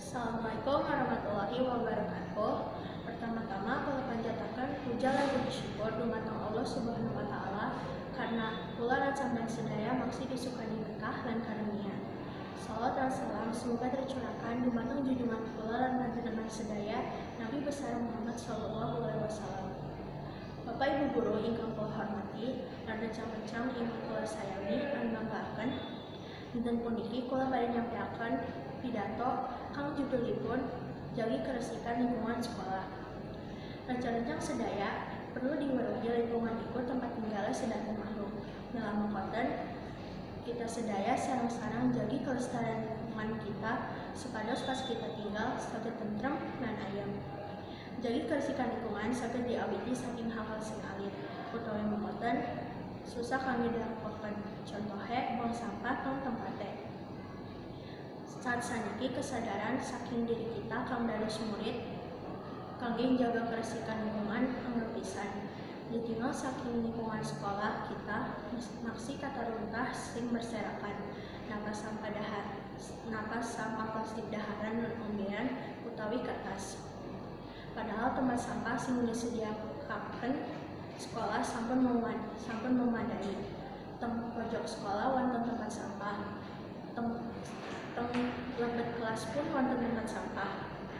Assalamualaikum warahmatullahi wabarakatuh. Pertama-tama kula panjataken puja lan puji syukur dumateng Allah Subhanahu wa taala karena kula lan sampeyan sedaya maksi disukani berkah lan karunia. Salawat dan salam semoga tercurahkan dumateng junjungan kula lan panjenengan sedaya Nabi besar Muhammad sallallahu alaihi wasallam. Bapak Ibu guru ingkang kula hormati lan rencang-rencang ingkang kula sayangi lan banggaken. Dinten puniki kula badhe nyampaiaken pidato kang judulipun Jagi Kebersihan Lingkungan Sekolah. Rencang-rencang sedaya perlu diweruhi lingkungan iku tempat tinggal sedanten makhluk. Dalam mengkoten kita sedaya sareng-sareng jagi kelestarian lingkungan kita supados pas kita tinggal saged tentrem lan ayem. Jagi kebersihan lingkungan saged diawiti saking hal-hal sing alit utawi mengkoten susah kami dilakukan. Contohnya buang sampah tong tempatnya. Saat saniki kesadaran saking diri kita kang dados murid kangge jaga kebersihan lingkungan angger pisan. Ditinggal saking lingkungan sekolah kita maksi kata runtah sing berserakan. Napas sampah plastik daharan lan ombean utawi kertas. Padahal tempat sampah sing disediakaken sekolah sampun memadai. Teng pojok sekolah wonten tempat sampah. Teng lebet kelas pun wonten tempat sampah.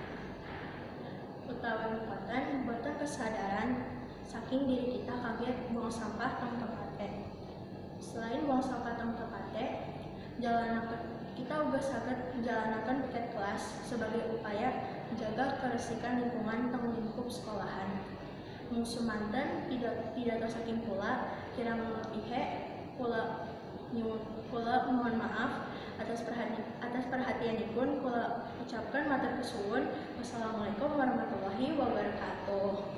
Utawi mengkoten boten kesadaran saking diri kita kaget buang sampah teng tempatnya. Selain buang sampah teng tempatnya, kita uga saged menjalanaken piket kelas sebagai upaya menjaga kebersihan lingkungan teng lingkup sekolahan. Mung sumanten pidato saking kula kirang lebihe kula mohon maaf atas perhatianipun kula ucapkan matur suwun. Wassalamualaikum warahmatullahi wabarakatuh.